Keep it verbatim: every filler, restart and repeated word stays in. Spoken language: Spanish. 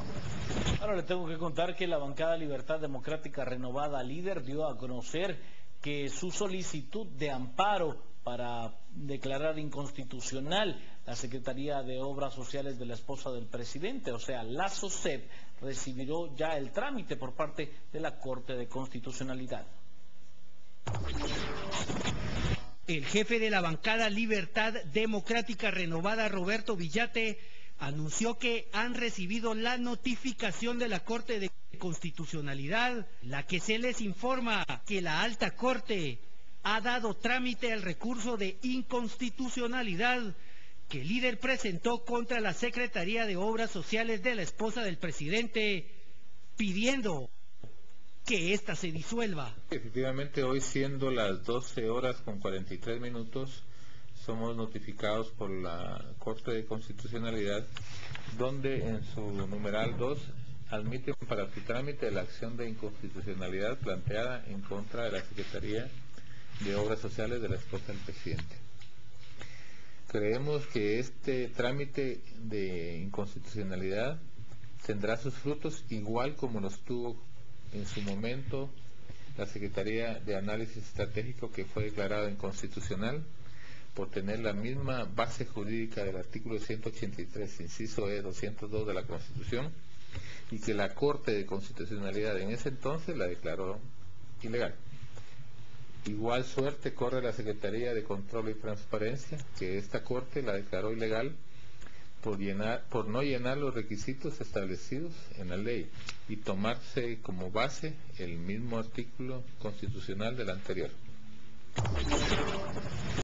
Ahora le tengo que contar que la bancada Libertad Democrática Renovada Líder dio a conocer que su solicitud de amparo para declarar inconstitucional la Secretaría de Obras Sociales de la esposa del presidente, o sea, la SOSEP, recibió ya el trámite por parte de la Corte de Constitucionalidad. El jefe de la bancada Libertad Democrática Renovada, Roberto Villate, anunció que han recibido la notificación de la Corte de Constitucionalidad, la que se les informa que la Alta Corte ha dado trámite al recurso de inconstitucionalidad que el líder presentó contra la Secretaría de Obras Sociales de la esposa del presidente, pidiendo que ésta se disuelva. Efectivamente, hoy siendo las doce horas con cuarenta y tres minutos, somos notificados por la Corte de Constitucionalidad, donde en su numeral dos admiten para su trámite la acción de inconstitucionalidad planteada en contra de la Secretaría de Obras Sociales de la esposa del presidente. Creemos que este trámite de inconstitucionalidad tendrá sus frutos igual como los tuvo en su momento la Secretaría de Análisis Estratégico, que fue declarada inconstitucional por tener la misma base jurídica del artículo ciento ochenta y tres, inciso E, doscientos dos de la Constitución, y que la Corte de Constitucionalidad en ese entonces la declaró ilegal. Igual suerte corre la Secretaría de Control y Transparencia, que esta Corte la declaró ilegal por, llenar, por no llenar los requisitos establecidos en la ley y tomarse como base el mismo artículo constitucional del anterior.